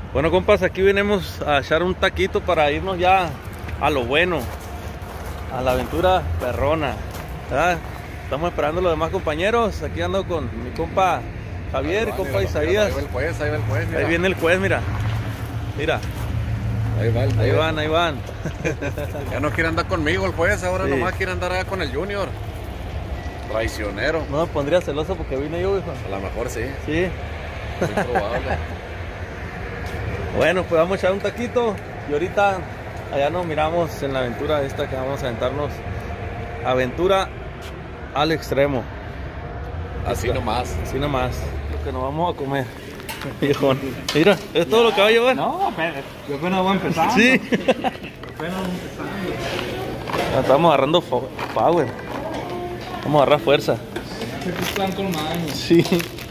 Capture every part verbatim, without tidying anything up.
Bueno, compas, aquí venimos a echar un taquito para irnos ya a lo bueno, a la aventura perrona, ¿verdad? Estamos esperando a los demás compañeros. Aquí ando con mi compa Javier y compa Isaías. Ahí va el juez, ahí va el juez, mira. Ahí viene el juez, mira. Mira. Ahí va el juez. Ahí van, ahí van. Ya no quiere andar conmigo el juez, ahora Sí. nomás quiere andar allá con el Junior. Traicionero. No me pondría celoso porque vine yo, hijo. A lo mejor sí, Sí. muy probable. Bueno, pues vamos a echar un taquito y ahorita allá nos miramos en la aventura esta que vamos a aventarnos. Aventura al extremo. Así Esta. nomás. Así nomás. Lo que nos vamos a comer. Viejón. Mira, ¿es todo lo que va a llevar? No, pero yo apenas voy empezando. Sí. Apenas voy empezando. Ya estamos agarrando power. Vamos a agarrar fuerza. Aquí están con maños. Sí.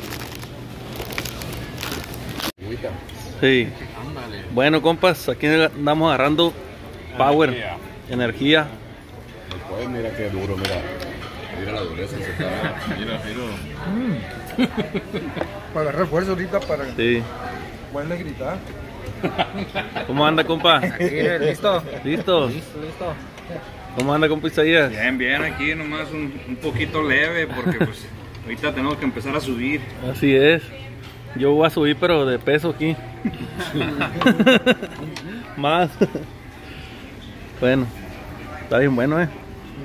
Agüita. Sí. Ándale. Bueno, compas, aquí andamos agarrando power, Energía. energía. El juez, mira qué duro, mira. Mira la dureza en su cara. Mira, mira. Para agarrar fuerza ahorita para Sí. poderle gritar. ¿Cómo anda, compa? ¿Listo? ¿Listo? Listo, listo. ¿Cómo anda, compa Isaías? Bien, bien, aquí nomás un, un poquito leve porque pues ahorita tenemos que empezar a subir. Así es. Yo voy a subir, pero de peso aquí. Más. Bueno, está bien bueno, eh.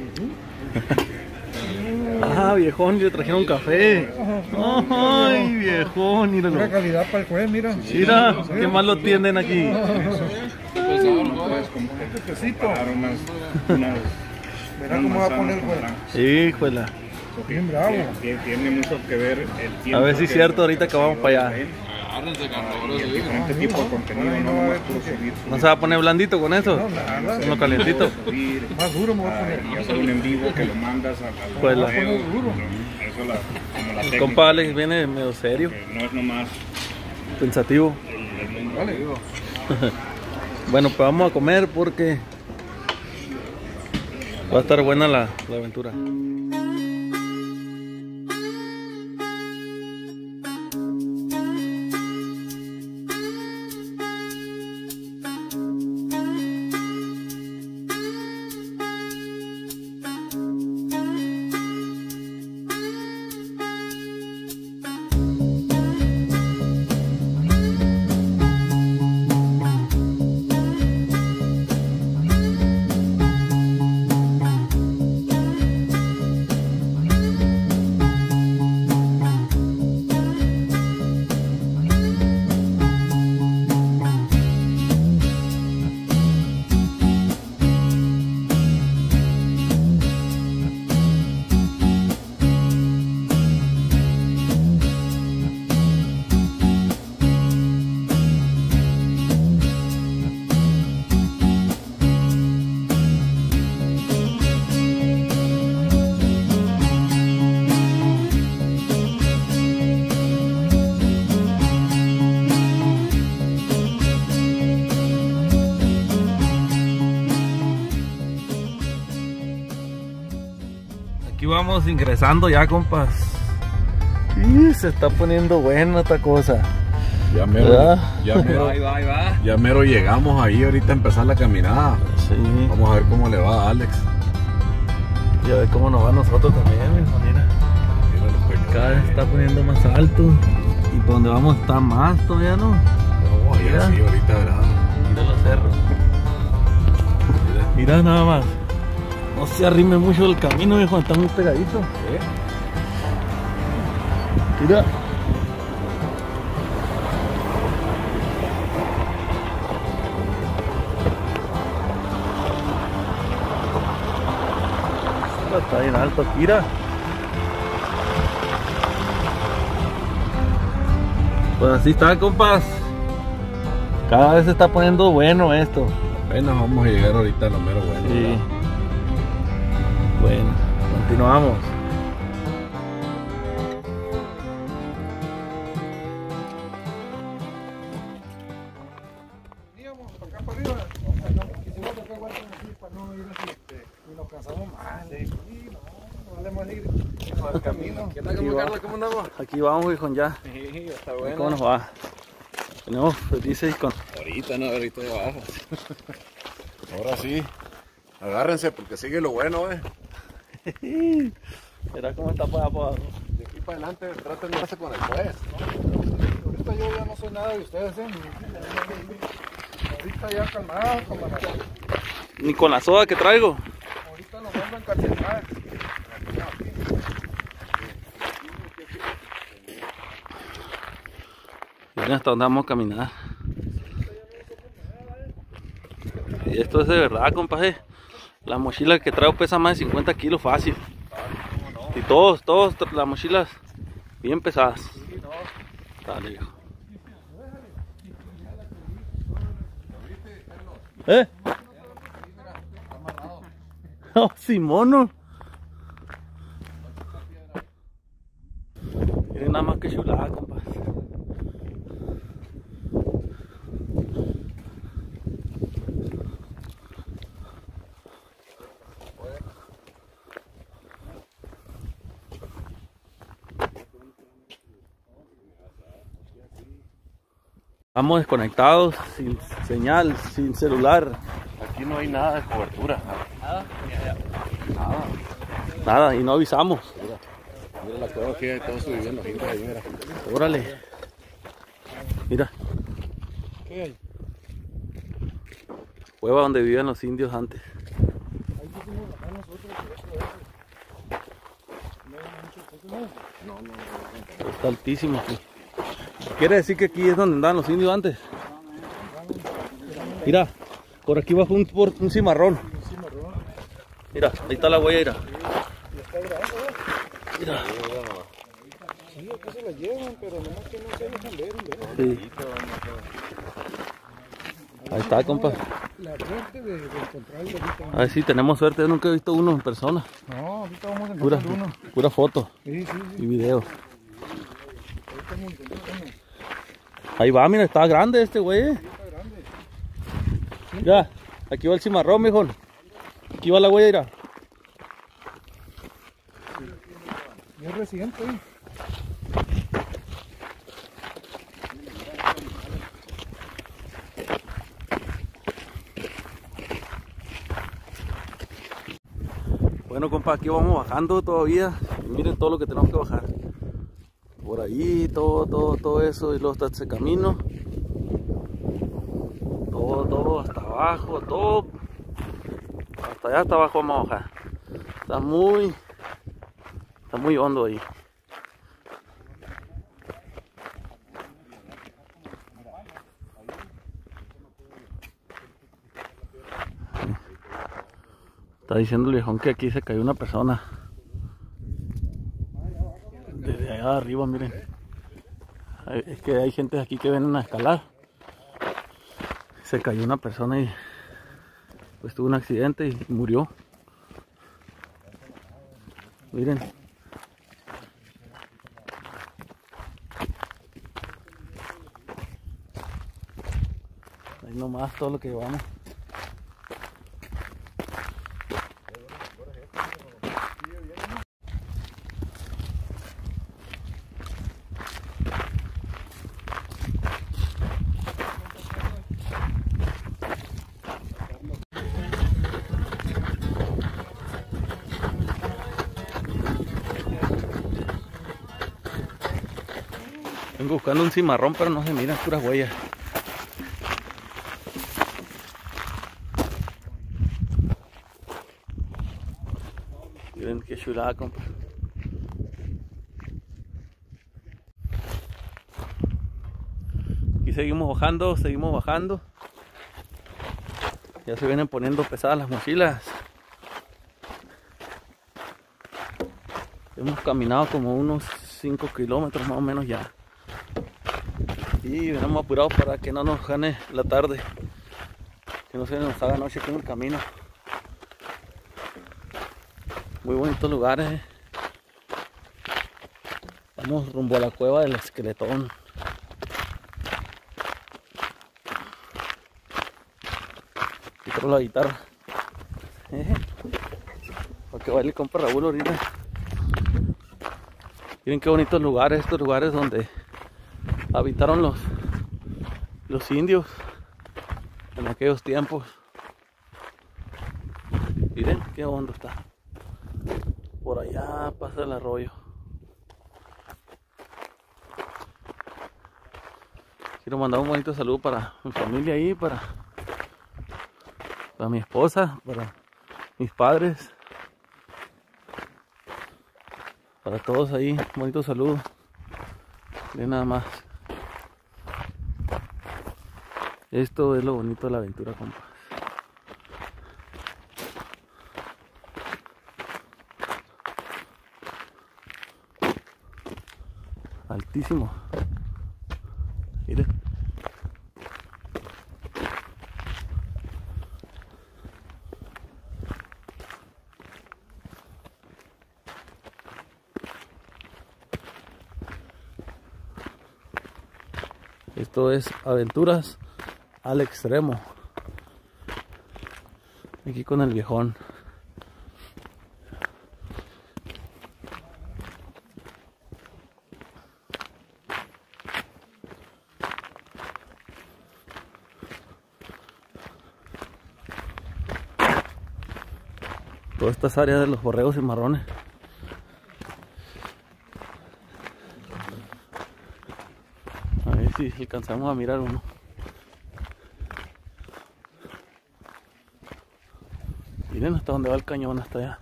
Ah, viejón, le trajeron café. Ay, viejón, Una míralo. calidad para el juez, mira. Mira, qué mal lo tienden aquí. Pues como que preparar unas, unas, Verá cómo va a poner el juez. Híjole. Bien bravo. Tiene, tiene mucho que ver el tiempo. A ver si es que- cierto ahorita que vamos para allá. Agárrense, Y el carnales. diferente tipo de contenido, Ay, no no, nomás es puro porque- subir. ¿No se va a poner blandito con eso? No, nada. Uno calientito. Subir, Más duro me voy a ah, poner. y hacer un en vivo que lo mandas al, al Pues la- video, eso la, como la técnica, Compa Alex viene medio serio, que no es nomás pensativo. el, el mundo Vale. vivo. Bueno, pues vamos a comer porque va a estar buena la, la aventura. Aquí vamos ingresando ya, compas. Y se está poniendo buena esta cosa. Ya mero, ¿Verdad? ya mero, Ahí va, ahí va. ya mero llegamos ahí ahorita a empezar la caminada. Sí. Vamos a ver cómo le va a Alex. Y a ver cómo nos va a nosotros también, mijo, mira. Mira los peñones. Cada vez está poniendo más alto. Y por donde vamos está más todavía, ¿no? No, ahí Mira. así ahorita, ¿verdad? Mira los cerros. Mira. Mira nada más. No se arrime mucho el camino, viejo, está muy pegadito. ¿Eh? Mira. Está bien alto, mira. Pues así está, compas. Cada vez se está poniendo bueno esto. Apenas vamos a llegar ahorita a lo mero bueno. Sí. ¿verdad? Bueno, continuamos. Íbamos para acá para arriba. Quisimos tocar guardia aquí para no ir así. este, Y nos cansamos más. Sí, no, no valemos ir por el camino. ¿Qué tal, cómo, Carlos? ¿Cómo andamos? Aquí vamos, hijo, ya. Sí, está ¿Cómo nos va? Tenemos felices con... Ahorita no, ahorita de abajo. Ahora sí. Agárrense porque sigue lo bueno, eh. Verá cómo está para abajo. De aquí para adelante traten de darse con el juez. Ahorita yo ya no soy nada de ustedes, ¿eh? Ahorita ya calmado, camarada. Ni con la soda que traigo. Ahorita nos vamos a encarcelar. Miren hasta dónde vamos a caminar. Y esto es de verdad, compadre. La mochila que traigo pesa más de cincuenta kilos fácil. Y todos, todos las mochilas bien pesadas. Dale, viejo. ¿Eh? Oh, Simono. Miren nada más que chulada, compadre. Estamos desconectados, sin señal, sin celular. Aquí no hay nada de cobertura. Nada. Nada. Nada, y no avisamos. Mira, mira la cueva aquí, todos viviendo gente ahí, mira. Órale. Mira, ¿Qué hay? cueva donde vivían los indios antes. Ahí pusimos bajar nosotros y esto, eso. No hay mucho, pues, no. No, no, no. Está altísimo aquí. Quiere decir que aquí es donde andaban los indios antes. Mira, por aquí bajo un, por un cimarrón. Mira, ahí está la huella, mira. Mira. Sí, aquí se la llevan, pero nomás que no se dejan ver, ¿verdad? Sí. Ahí está, compa. La suerte de, de encontrarlo ahorita. A ver si tenemos suerte. Yo nunca he visto uno en persona. No, ahorita vamos a Pura, encontrar uno. pura foto Sí, sí, y sí. video. Ahorita vamos a encontrar uno. Ahí va, mira, está grande este güey. Está grande. Ya, aquí va el cimarrón, mijo. Aquí va la huella, mira. Y es reciente, ¿eh? Bueno, compa, aquí vamos bajando todavía. Y miren todo lo que tenemos que bajar. Por ahí, todo, todo, todo eso. Y luego está ese camino. Todo, todo, hasta abajo, todo. Hasta allá, hasta abajo vamos a bajar. Está muy, está muy hondo ahí. Está diciendo el viejón que aquí se cayó una persona. Desde allá arriba, miren. Es que hay gente aquí que vienen a escalar. Se cayó una persona y pues tuvo un accidente y murió. Miren. Ahí nomás todo lo que llevamos. Vengo buscando un cimarrón, pero no se miran puras huellas. Miren qué chulada, compa. Aquí seguimos bajando, seguimos bajando. Ya se vienen poniendo pesadas las mochilas. Hemos caminado como unos cinco kilómetros más o menos ya. Y venimos apurados para que no nos gane la tarde, que no se nos haga noche con el camino. Muy bonitos lugares, eh. Vamos rumbo a la cueva del Esqueletón. Quito la guitarra, eh. Para que baile el compa Raúl ahorita. Miren qué bonitos lugares, estos lugares donde habitaron los, los indios en aquellos tiempos. Miren qué hondo está. Por allá pasa el arroyo. Quiero mandar un bonito saludo para mi familia ahí, para, para mi esposa, para mis padres, para todos ahí. Un bonito saludo. Miren nada más. Esto es lo bonito de la aventura, compas. Altísimo. Miren. Esto es aventuras al extremo. Aquí con el viejón. Todas estas áreas de los borregos y marrones. A ver si alcanzamos a mirar uno. Miren hasta dónde va el cañón, hasta allá.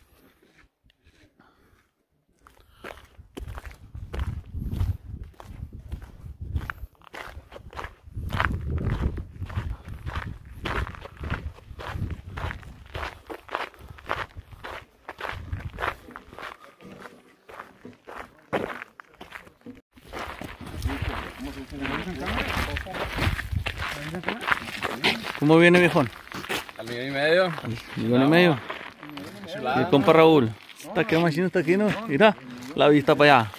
¿Cómo viene, viejón? Al millón y medio. Al millón y medio. Y el compa Raúl. Está aquí, machino, está aquí, ¿no? Mira, la vista para allá.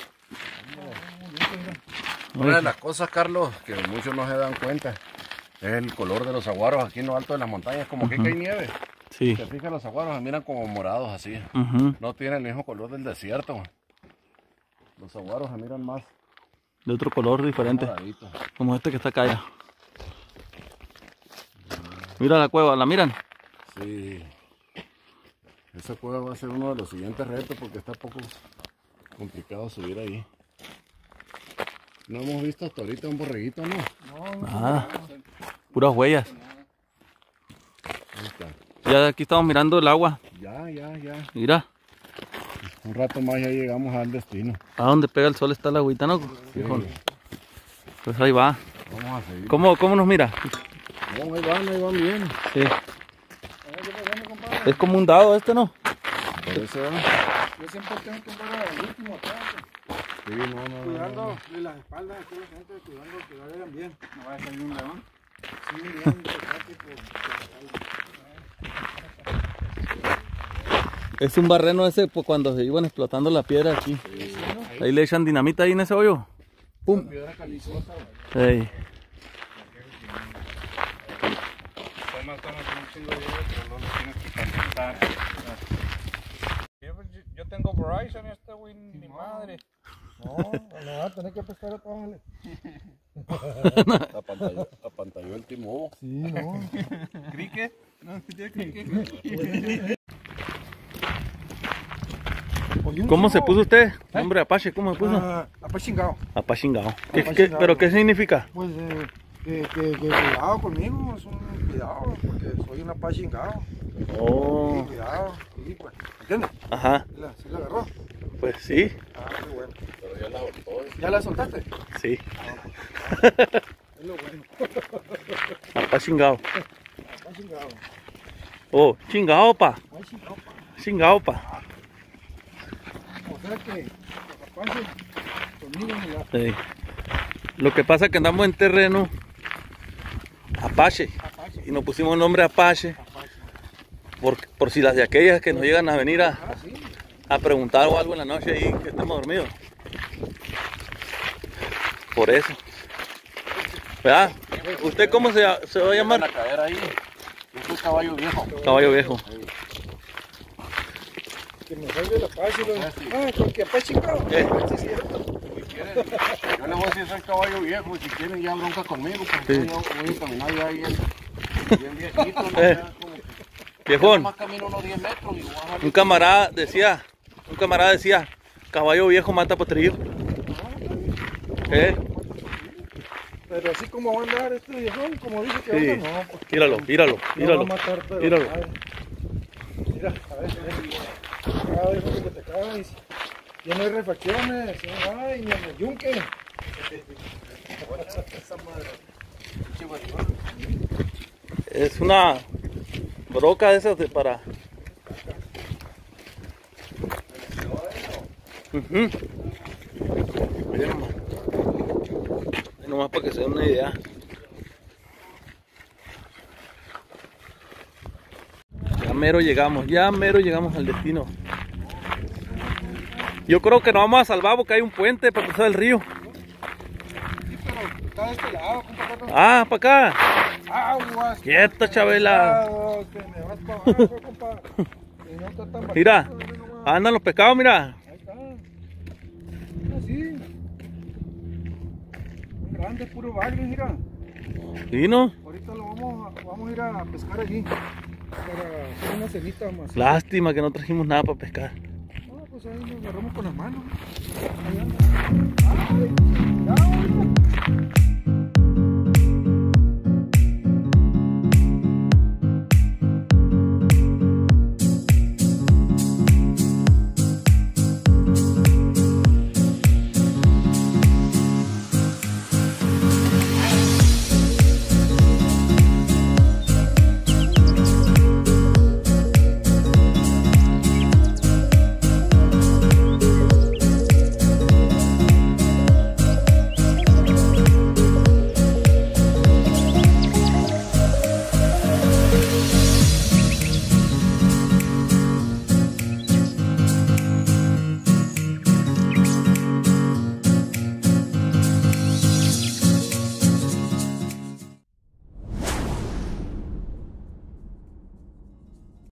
Una de las cosas, Carlos, que muchos no se dan cuenta, es el color de los saguaros aquí en lo alto de las montañas. Como que aquí hay nieve. Sí. Se fijan, los saguaros se miran como morados así. Uh-huh. No tienen el mismo color del desierto. Los saguaros se miran más De otro color diferente. moraditos. Como este que está acá allá. Mira la cueva, ¿la miran? Sí. Esa cueva va a ser uno de los siguientes retos porque está poco complicado subir ahí. No hemos visto hasta ahorita un borreguito, ¿no? Nada. Puras huellas. Ahí está. Ya aquí estamos mirando el agua. Ya, ya, ya. Mira. Un rato más ya llegamos al destino. A donde pega el sol está la agüita, ¿no? Sí. Pues ahí va. Vamos a seguir. ¿Cómo, cómo nos mira? No, ahí van, ahí van bien. Sí. Es como un dado este, ¿no? Por eso, ¿eh? Yo siempre tengo que andar al último atrás, Sí, no, no, no. cuidando de las espaldas de toda la gente, cuidando que vayan bien. No va a salir un león. Sí, bien, táctico. Es un barreno ese pues, cuando se iban explotando la piedra aquí. Ahí le echan dinamita ahí en ese hoyo. ¡Pum! Piedra calizosa, güey. Ey. Además, tomas un chingo de hielo, pero no lo tienes que calentar. Yo, yo tengo Verizon y este güey ni madre. No, no va a tener que prestar a todos. Apantalló, apantalló el T-Mobile. Sí, no. ¿Cricket? No, tiene cricket. ¿Cómo se puso usted? Nombre Apache, ¿cómo se puso? Ah, apachingado. Apachingado. ¿Qué, qué, Apachingado. ¿Pero qué significa? Pues eh, que, que, que cuidado conmigo, es un cuidado, porque soy un apachingado. Oh. Sí, cuidado. Sí, pues. ¿Entiendes? Ajá. ¿Sí la, sí la agarró? Pues sí. Ah, qué bueno. Pero ya la soltó. ¿Ya la soltaste? Sí. Es lo bueno. Apachingado. Apachingado. Oh, chingado, pa. Apachingado, pa. Chingado, pa. O sea que los apaches conmigo me la... Sí. Lo que pasa es que andamos en terreno Apache. Apache. Y nos pusimos el nombre Apache. Apache. Por, por si las de aquellas que nos llegan a venir a, Ah, sí. a preguntar o algo en la noche ahí que estemos dormidos. Por eso. ¿Verdad? ¿Usted cómo se, se va a llamar? Van a caer ahí. Este es caballo viejo. Caballo viejo. Que me salga el apache. Lo... Ah, porque apachingado. ¿Qué? Sí, es cierto. quieren, yo les voy a decir soy caballo viejo, si quieren ya bronca conmigo, porque Sí. yo voy a caminar ya bien, bien viejito, ¿no? Eh. Ya como que- Viejón, Más camino unos diez metros y voy a salir. un camarada decía, un camarada decía, caballo viejo mata potrillo. ¿Eh? Pero así como va a andar este viejón, como dice que Sí. anda, no, pues Míralo, míralo, lo va míralo. a matar, pero míralo. ay, mira, a ver, mira, cada vez que te caes, tiene refacciones, ay, ni en el yunque. Es una broca de esas de para. Ujú. Mira nomás. Ahí nomás para que se den una idea. Ya mero llegamos, ya mero llegamos al destino. Yo creo que nos vamos a salvar porque hay un puente para cruzar el río. Sí, pero está de este lado, compa. Ah, para acá. Aguas. Quieta, Chabela. cuidado, que me vas para abajo, compa. Que no está tan Mira, bajito, mira nomás. andan los pescados, mira. Ahí está. Así. Muy grande, puro bagre, mira. ¿Sí, no? Ahorita lo vamos a, vamos a ir a pescar allí. Para hacer una cenita más. Lástima que no trajimos nada para pescar. No, pues ahí nos agarramos con las manos. Ahí anda. Ay.